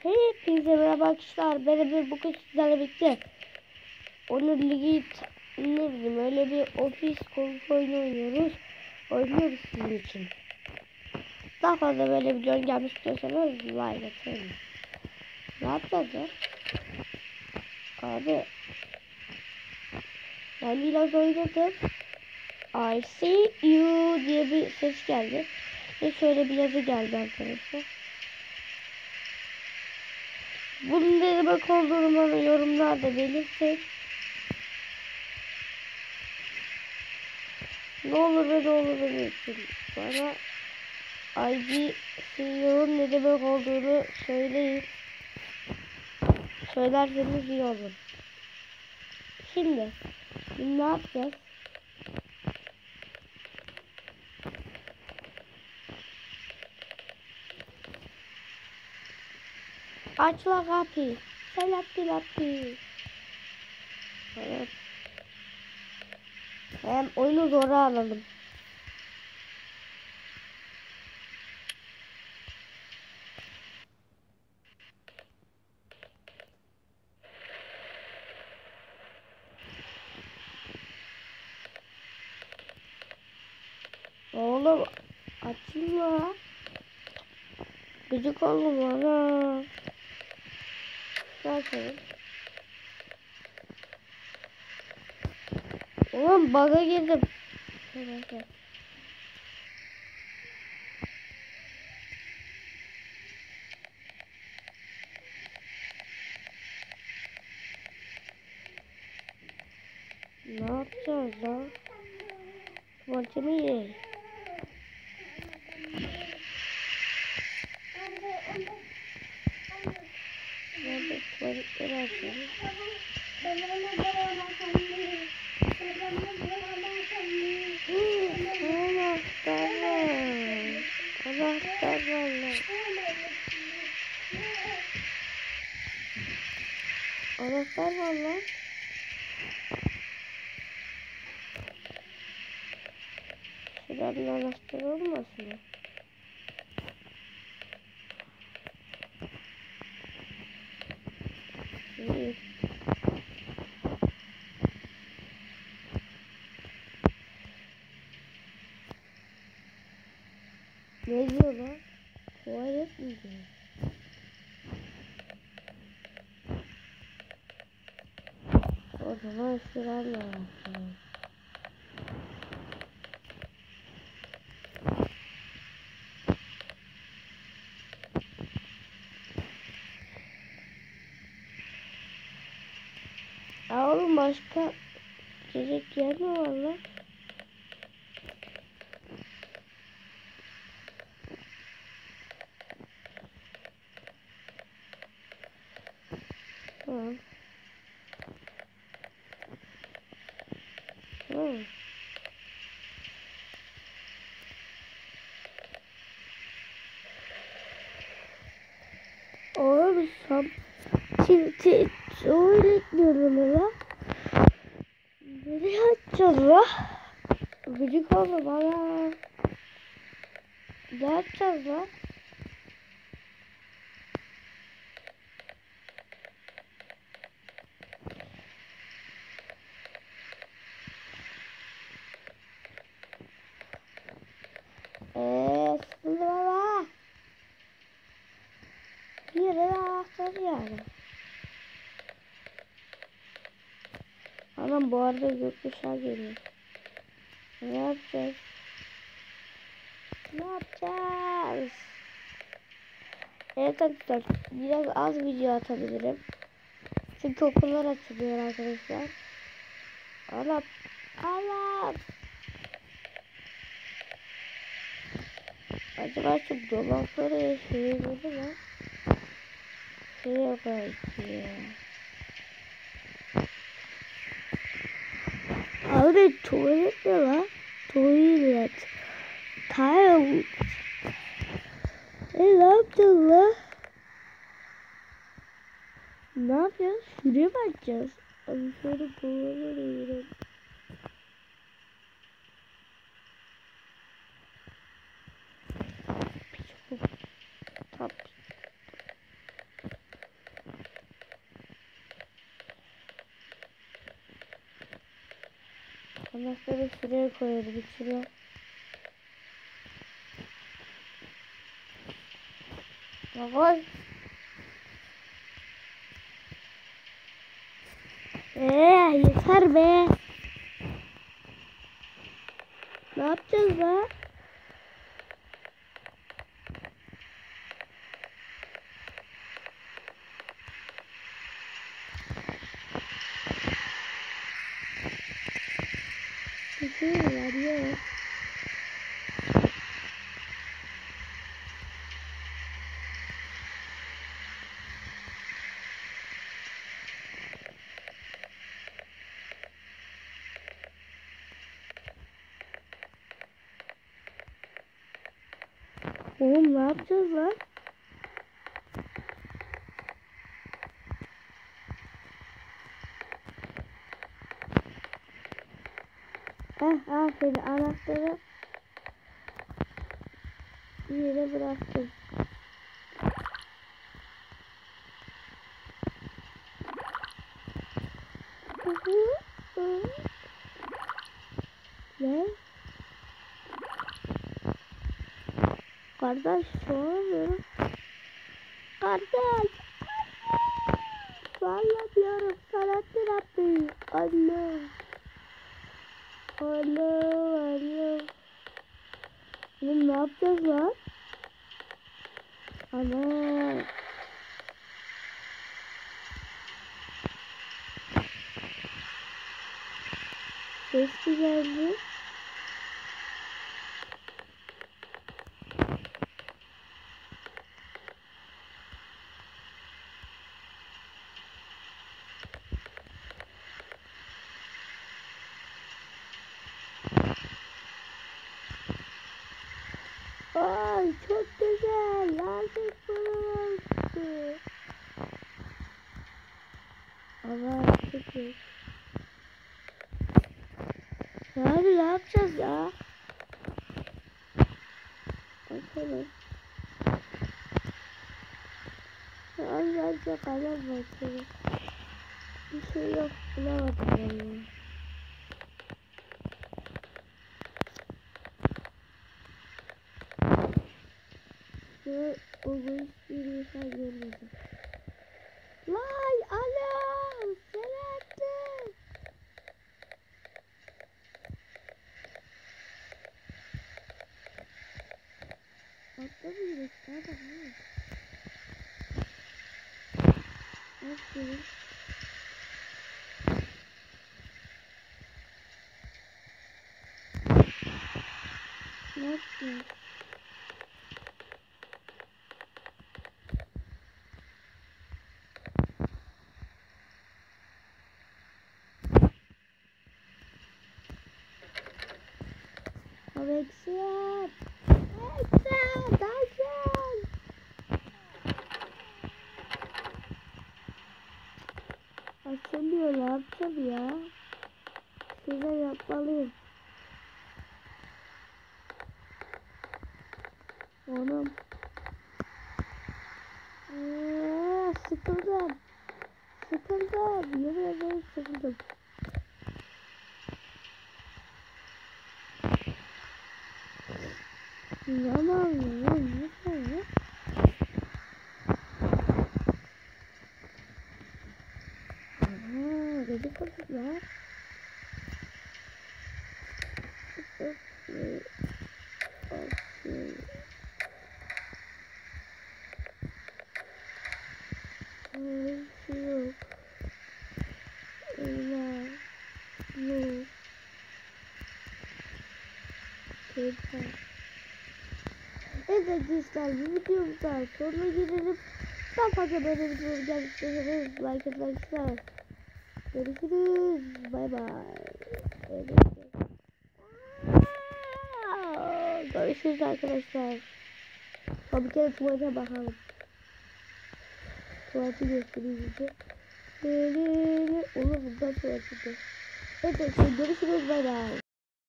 Hepinize merhaba arkadaşlar. Ben bugün sizlerle birlikte Onur Ligi ne bileyim öyle bir ofis korku oyunu oynuyoruz sizin için. Daha fazla böyle videonun gelmek istiyorsanız like atın. Ne yapacağız? Abi ben biraz oynadım. I see you diye bir ses geldi. Ve şöyle bir yazı geldi arkadaşlar. Bunun ne demek olduğunu bana yorumlarda belirtin. Ne olur ve ne olur belirtin. Bana ID CEO'nun ne demek olduğunu söyleyin. Söylerseniz iyi olur. Şimdi ne yapacağız? Aç la kapıyı. Selappi. Evet. Hem oyunu zora alalım. Oğlum açayım la. Gıcık oğlum bana. Zaten. Oğlum bug'a girdim. Evet. Ne yapacağız lan? Tuvaletimi ye. Nerede tuvaletleri açalım? Anahtar var lan. Anahtar var lan. Şuranın anahtarı olmasın mı? İyi. Ne diyor lan? Tuvalet mi diyor? O zaman şuranın anahtarı. Ya oğlum başka gelecek yer mi var lan? Tamam. Tamam. Oğlum tuvalet diyorum ya. Nereye açacağız la? Gıcık oldu bana. Ne yapacağız la? Sıkıldı baba. Bir yere anahtar yani. Anam bu arada gökkuşağı geliyor. Ne yapacağız? Ne yapacağız? Evet arkadaşlar biraz az video atabilirim. Çünkü okullar açılıyor arkadaşlar. Alam. Acaba şu dolapları yaşayabilir mi? Şuraya belki. Abi tuvalet ne lan? Tuvalet. Tile. Ne yapacağız lan? Ne yapacağız? Şuraya mı açacağız? Abi şöyle kovalarıyorum. Tap. Anahtarı şuraya koyalım. Şuraya. Koy. Yeter be. Ne yapacağız be? Bir şey var ya. Oğlum ne yapacağız lan? Aferin, anahtarı bir yere bıraktım. Ne? Kardeş soğumuyorum. Kardeş. Valla diyorum sana terapi. Allah. Allah. Oğlum ne yapacağız lan? Ana. Sesli geldi. Ay çok güzel. Artık bunu oldu. Ama çok iyi. Abi ne yapacağız ya? Bakalım. Az kalem bakıyorum. Bir şey yok. Bulamadım ben. Ve o hiçbir insan görmedim. Vay anam! Selahattin! Atlamayacak. Nerede bu? Nasıl? Nasıl? Alexa! Alexa! Dalsın! Açılmıyor, ne yapacağım ya? Şurada yapmalıyım. Oğlum. Sıkıldım. Sıkıldım. Yemin ederim sıkıldım. Yalan ya. Ne ya? Dedikodular. Evet arkadaşlar, bu videomuzdan sonuna gelelim. Daha fazla böyle videolar gelmişseniz like arkadaşlar. Görüşürüz. Bay bay. Görüşürüz arkadaşlar. Bir kere tuvalete bakalım. Tuvaleti göstereyim size. Olur, buradan tuvalete. Evet arkadaşlar, görüşürüz. Bay bay.